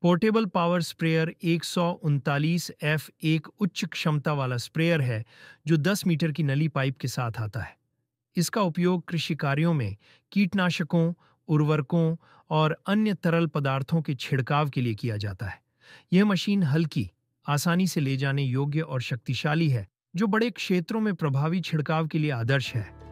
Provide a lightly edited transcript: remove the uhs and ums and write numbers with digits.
Portable power sprayer 139F एक उच्च क्षमता वाला स्प्रेयर है जो 10 मीटर की नली पाइप के साथ आता है। इसका उपयोग कृषि कार्यों में कीटनाशकों, उर्वरकों और अन्य तरल पदार्थों के छिड़काव के लिए किया जाता है। यह मशीन हल्की, आसानी से ले जाने योग्य और शक्तिशाली है, जो बड़े क्षेत्रों में प्रभावी छिड़काव के लिए आदर्श है।